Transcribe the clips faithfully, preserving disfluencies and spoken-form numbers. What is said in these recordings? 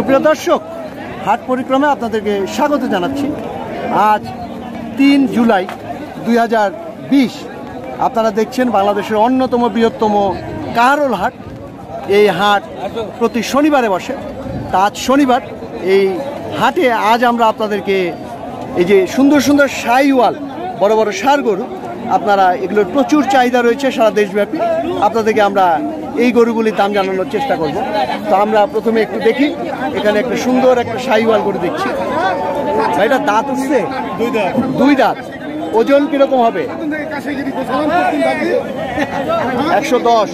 সুপ্রিয় দর্শক, হাট পরিক্রমে আপনাদেরকে স্বাগত জানাচ্ছি। আজ তিন জুলাই দুই হাজার বিশ। আপনারা দেখছেন বাংলাদেশের অন্যতম বৃহত্তম কাহারোল হাট। এই হাট প্রতি শনিবারে বসে। তা আজ শনিবার এই হাটে আজ আমরা আপনাদেরকে এই যে সুন্দর সুন্দর শাহিওয়াল বড় বড় ষাঁড় গরু, আপনারা এগুলোর প্রচুর চাহিদা রয়েছে সারা দেশব্যাপী। আপনাদেরকে আমরা এই গরুগুলির দাম জানানোর চেষ্টা করব। তো আমরা প্রথমে একটু দেখি, এখানে একটা সুন্দর একটা শাহিওয়াল গরু দেখছি। এটা দাঁত উঠছে দুই দাঁত দুই দাঁত ওজন কিরকম হবে? একশো দশ।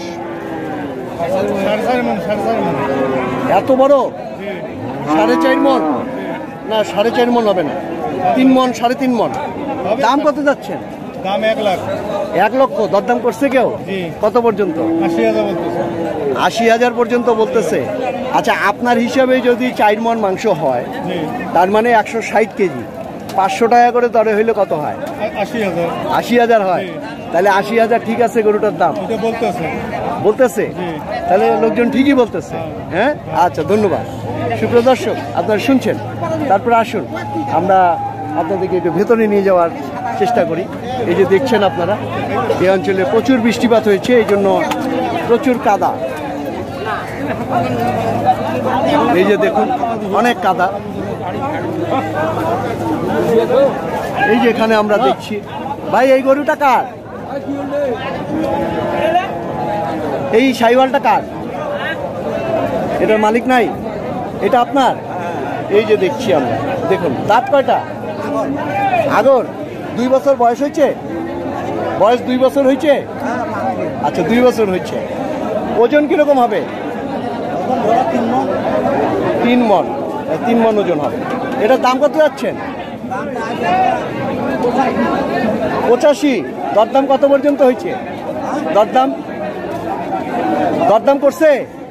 এত বড়? সাড়ে চার মন? না, সাড়ে চার মন হবে না, তিন মন, সাড়ে তিন মন। দাম কত যাচ্ছেন? দাম এক লাখ। এক লক্ষ দরদাম করছে কেউ? কত পর্যন্ত? আশি হাজার বলতেছে। আশি হাজার পর্যন্ত বলতেছে। আচ্ছা, আপনার হিসাবে যদি চার মন মাংস হয়, তার মানে একশো ষাট কেজি, পাঁচশো টাকা করে দরে হইলে কত হয়? আশি হাজার। আশি হাজার হয়? তাহলে আশি হাজার ঠিক আছে গরুটার দাম বলতেছে বলতেছে তাহলে লোকজন ঠিকই বলতেছে। হ্যাঁ, আচ্ছা, ধন্যবাদ। সুপ্রিয় দর্শক, আপনারা শুনছেন। তারপরে আসুন আমরা আপনাদেরকে একটু ভেতরে নিয়ে যাওয়ার চেষ্টা করি। এই যে দেখছেন আপনারা, এই অঞ্চলে প্রচুর বৃষ্টিপাত হয়েছে, এই জন্য প্রচুর কাদা। এই যে দেখুন, অনেক কাদা। এই যে এখানে আমরা দেখছি। ভাই, এই গরুটা কার? এই শাহিওয়ালটা কার? এটার মালিক নাই? এটা আপনার? এই যে দেখছি আমরা, দেখুন দাঁত কয়টা? আগর? দুই বছর বয়স হয়েছে? বয়স দুই বছর হয়েছে? আচ্ছা, দুই বছর হয়েছে। ওজন কিরকম হবে? তিন মন। তিন মন ওজন হবে। এটার দাম কত যাচ্ছেন? পঁচাশি। দরদাম কত পর্যন্ত হয়েছে? দরদাম দরদাম করছে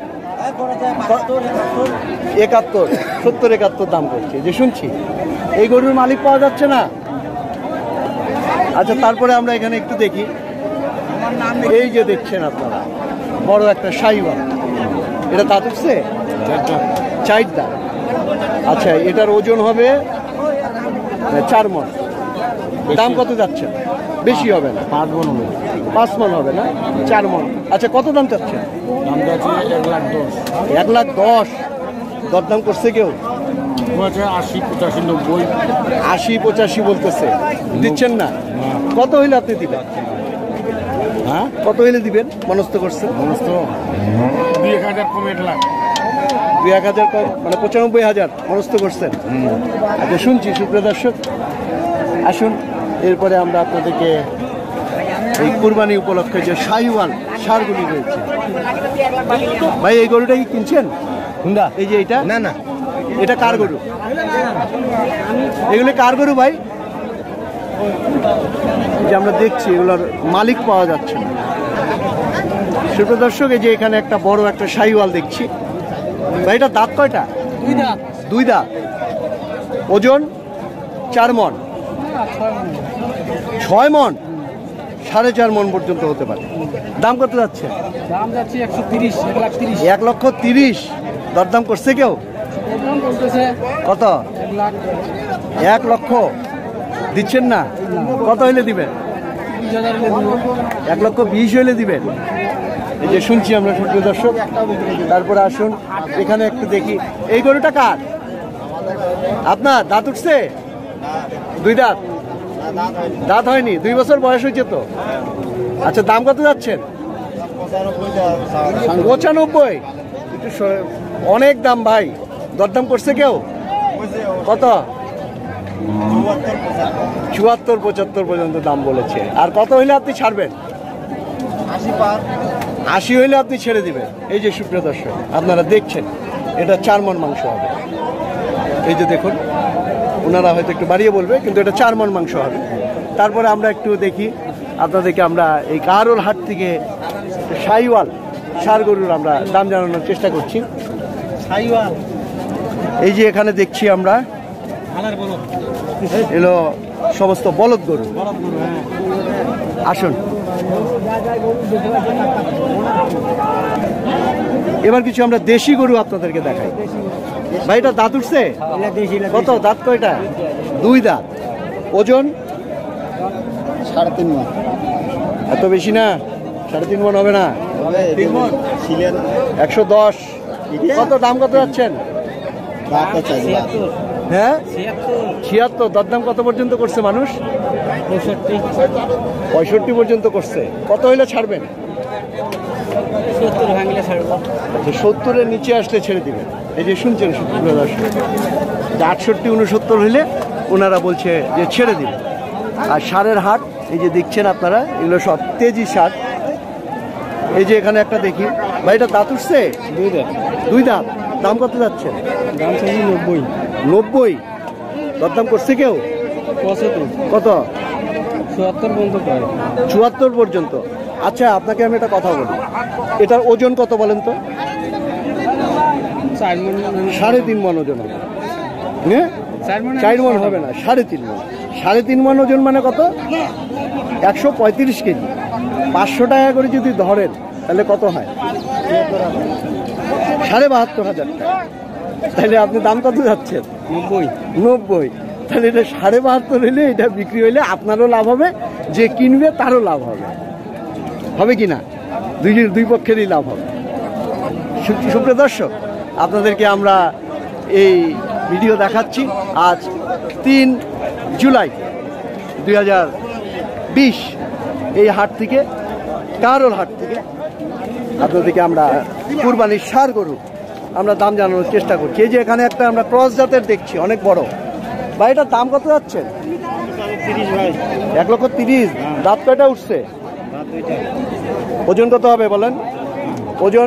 একাত্তর, সত্তর, একাত্তর দাম করছে যে শুনছি। এই গরুর মালিক পাওয়া যাচ্ছে না। আচ্ছা, তারপরে আমরা এখানে একটু দেখি। এই যে দেখছেন আপনারা, বড় একটা শাহিওয়াল। এটা দাঁত উঠছে? চার দাঁত। আচ্ছা, এটার ওজন হবে চার মন। দাম কত যাচ্ছে? বেশি হবে না, পাঁচ মন হবে। পাঁচ মন হবে না, চার মন। আচ্ছা, কত দাম চাচ্ছেন? দাম যাচ্ছে এক লাখ দশ। এক লাখ দশ। দরদাম করছে কেউ? আশি, পঁচাশি, নব্বই। আশি, পঁচাশি বলতেছে। দিচ্ছেন না? কত হইলে আপনি দিবেন? হ্যাঁ, কত হইলে দিবেন মনস্থ করছে? মনস্থ দুই এক হাজার কম। এক লাখ দুই এক হাজার কম, মানে পঁচানব্বই হাজার মনস্থ করছেন। আচ্ছা, শুনছি। সুপ্রিয় দর্শক, আসুন এরপরে আমরা আপনাদেরকে এই কুরবানি উপলক্ষে যে শাহিওয়াল ষাঁড়গুলি রয়েছে। ভাই, এই গরুটা কি কিনছেন? হুন্ডা। এই যে এটা? না না, এটা কার গরু? এগুলো কার গরু ভাই? যে আমরা দেখছি এগুলোর মালিক পাওয়া যাচ্ছে না। সুপ্রিয় দর্শক, এই যে এখানে একটা বড় একটা শাহিওয়াল দেখছি। ভাই, এটা দাঁত কয়টা? দুই দাঁত। দুই দাঁত। ওজন চার মন? ছয় মন? সাড়ে চার মন পর্যন্ত হতে পারে। দাম কত যাচ্ছে? দাম যাচ্ছে একশো তিরিশ। এক লাখ তিরিশ। এক লক্ষ তিরিশ। দরদাম করছে কেউ? কত? এক লক্ষ দিচ্ছেন না? কত হইলে দিবেন? এক লক্ষ বিশ হইলে দিবেন। এই যে শুনছি আমরা, সুপ্রিয় দর্শক। তারপরে আসুন এখানে একটু দেখি। এই গরুটা কার? আপনার? দাঁত উঠছে? দুই দাঁত? দাঁত হয়নি, দুই বছর বয়স হয়েছে তো। আচ্ছা, দাম কত যাচ্ছেন? পঁচানব্বই। অনেক দাম ভাই। দরদাম করছে কেউ? কত? চুয়াত্তর, পঁচাত্তর পর্যন্ত দাম বলেছে। আর কত হইলে আপনি ছাড়বেন? আশি হইলে আপনি ছেড়ে দিবেন। এই যে সুপ্রিয় দর্শক, আপনারা দেখছেন, এটা চার মন মাংস হবে। এই যে দেখুন, ওনারা হয়তো একটু বাড়িয়ে বলবে, কিন্তু এটা চার মন মাংস হবে। তারপরে আমরা একটু দেখি আপনাদেরকে, আমরা এই কাহারোল হাট থেকে শাহিওয়াল ষাঁড় গরুর আমরা দাম জানানোর চেষ্টা করছি। এই যে এখানে দেখছি আমরা, এলো সমস্ত বলদ গরু। আসুন এবার কিছু আমরা দেশি গরু আপনাদেরকে দেখাই। ভাই এটা দাঁত উঠছে কত? দাঁত কয়টা? দুই দাঁত। ওজন সাড়ে তিন মন এত বেশি না, সাড়ে তিন মন হবে না, তিন মন ছিলেন একশো দশ। কত দাম কত যাচ্ছেন? হ্যাঁ ছিয়াত্তর। দরদাম কত পর্যন্ত করছে মানুষ? পঁয়ষট্টি পঁয়ষট্টি পর্যন্ত করছে। কত হইলে ছাড়বেন? সত্তর ভাঙলে ছাড়বো। সত্তরের নিচে আসলে ছেড়ে দিবেন। এই যে শুনছেন সুপ্রিয় দর্শক, যে আটষট্টি উনসত্তর হইলে ওনারা বলছে যে ছেড়ে দিবেন। আর সারের হাট এই যে দেখছেন আপনারা, এগুলো সব তেজি সার। এই যে এখানে একটা দেখি ভাই, এটা দাঁত উঠছে? দুই দাঁত। দুই দাঁত। দাম কত যাচ্ছে? দাম চাইছি নব্বই। নব্বই। দরদাম করছে কেউ? পঁচাত্তর। কত? চুয়াত্তর পর্যন্ত পায়। চুয়াত্তর পর্যন্ত। আচ্ছা আপনাকে আমি একটা কথা বলি, এটার ওজন কত বলেন তো? চার মন। সাড়ে তিন মন ওজন হবে। হ্যাঁ চার মন। চার মন হবে না, সাড়ে তিন মন। সাড়ে তিন মন ওজন মানে কত? একশো পঁয়ত্রিশ কেজি। পাঁচশো টাকা করে যদি ধরেন তাহলে কত হয়? সাড়ে বাহাত্তর হাজার টাকা। তাহলে আপনি দাম কত যাচ্ছেন? নব্বই। নব্বই। তাহলে এটা সাড়ে বাহাত্তর হইলে এটা বিক্রি হইলে আপনারও লাভ হবে, যে কিনবে তারও লাভ হবে। হবে কি না? দুই দুই পক্ষেরই লাভ হবে। সুপ্রিয় দর্শক, আপনাদেরকে আমরা এই ভিডিও দেখাচ্ছি আজ তিন জুলাই দুই হাজার বিশ এই হাট থেকে, কারোর হাট থেকে আপনাদেরকে আমরা কুরবানির ষাঁড় গরু আমরা দাম জানানোর চেষ্টা করছি। এই যে এখানে একটা আমরা ক্রস জাতের দেখছি, অনেক বড়। ভাই এটার দাম কত যাচ্ছে? তিরিশ ভাই। এক লক্ষ তিরিশ। দাঁত কয়টা উঠছে? ওজন কত হবে বলেন? ওজন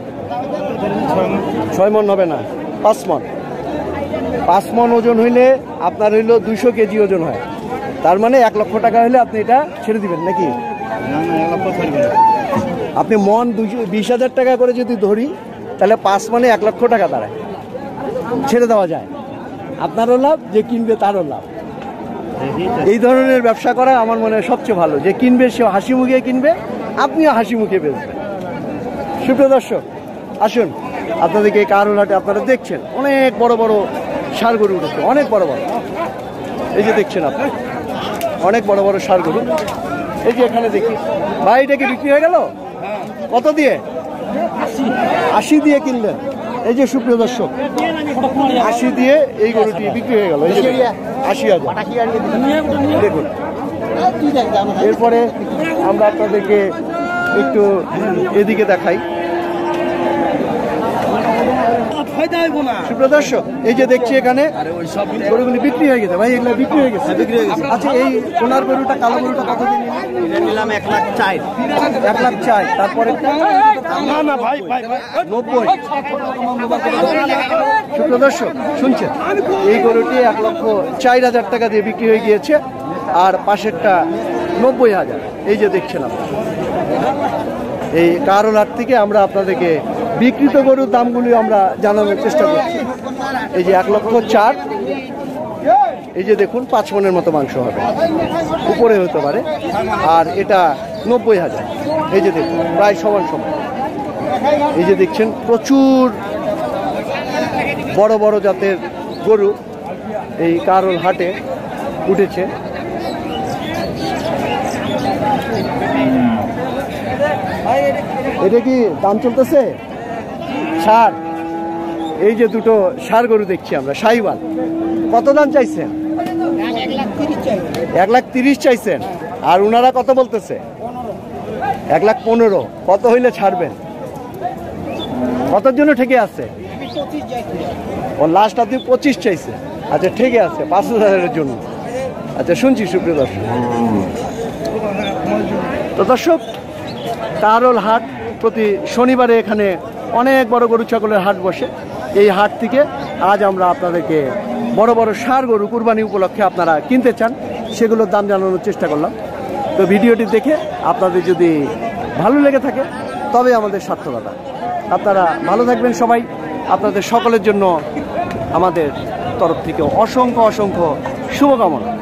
ছয় মন হবে না, পাঁচ মন। পাঁচ মন ওজন হইলে আপনার হইলো দুইশো কেজি ওজন হয়। তার মানে এক লক্ষ টাকা হলে আপনি এটা ছেড়ে দিবেন নাকি? না না, এক লক্ষ ছাড়বে না। আপনি মন দুইশো বিশ হাজার টাকা করে যদি ধরি তাহলে পাঁচ মানে এক লক্ষ টাকা দাঁড়ায়, ছেড়ে দেওয়া যায়। আপনারও লাভ, যে কিনবে তারও লাভ। এই ধরনের ব্যবসা করা আমার মনে হয় সবচেয়ে ভালো। যে কিনবে সে হাসি মুখে কিনবে, আপনিও হাসি মুখে বেচবেন। সুপ্রিয় দর্শক, আসুন আপনাদেরকে এই কারোর হাটে আপনারা দেখছেন অনেক বড় বড় ষাঁড় গরু উঠেছে, অনেক বড় বড়। এই যে দেখছেন আপনি অনেক বড় বড় ষাঁড় গরু। এই যে এখানে দেখি ভাই, এটা কি বিক্রি হয়ে গেল? কত দিয়ে? আশি দিয়ে কিনলেন। এই যে সুপ্রিয় দর্শক, আশি দিয়ে এই গরুটি বিক্রি হয়ে গেল। এই যে আশি হাজার। দেখুন, এরপরে আমরা আপনাদেরকে একটু এদিকে দেখাই। সুপ্রিয় দর্শক, এই যে দেখছি এখানে গরুগুলি বিক্রি হয়ে গেছে। ভাই এগুলো বিক্রি হয়ে গেছে? বিক্রি হয়ে গেছে। আচ্ছা, এই সোনার গরুটা, কালো গরুটা কত দিন নিলাম? এক লাখ চার। এক লাখ চাই। তারপরে না না ভাই ভাই নব্বই। সুপ্রিয় দর্শক শুনছেন, এই গরুটি এক লক্ষ চার হাজার টাকা দিয়ে বিক্রি হয়ে গিয়েছে, আর পাশেরটা নব্বই হাজার। এই যে দেখছেন আপনি, এই কারোর হাট থেকে আমরা আপনাদেরকে বিক্রিত গরুর দামগুলি আমরা জানানোর চেষ্টা করছি। এই যে এক লক্ষ চার, এই যে দেখুন পাঁচ মনের মতো মাংস হবে, উপরে হতে পারে। আর এটা নব্বই হাজার। এই যে দেখুন প্রায় সমান সমান। এই যে দেখছেন প্রচুর বড় বড় জাতের গরু এই কারোর হাটে উঠেছে। এটা কি দাম চলতেছে? ষাঁড়, এই যে দুটো ষাঁড় গরু দেখছি আমরা, শাহিওয়াল। কত দাম চাইছেন? এক লাখ তিরিশ চাইছেন। আর উনারা কত বলতেছে? এক লাখ পনেরো। কত হইলে ছাড়বেন? কতর জন্য ঠেকে আছে? ও লাস্ট আপনি পঁচিশ চাইছে। আচ্ছা ঠিক আছে, পাঁচ হাজারের জন্য। আচ্ছা শুনছি সুপ্রিয় দর্শক। তো দর্শক, কারোর হাট প্রতি শনিবারে এখানে অনেক বড় গরু ছাগলের হাট বসে। এই হাট থেকে আজ আমরা আপনাদেরকে বড় বড় ষাঁড় গরু কুরবানি উপলক্ষে আপনারা কিনতে চান সেগুলোর দাম জানানোর চেষ্টা করলাম। তো ভিডিওটি দেখে আপনাদের যদি ভালো লেগে থাকে তবে আমাদের সার্থকতা। আপনারা ভালো থাকবেন সবাই। আপনাদের সকলের জন্য আমাদের তরফ থেকে অসংখ্য অসংখ্য শুভকামনা।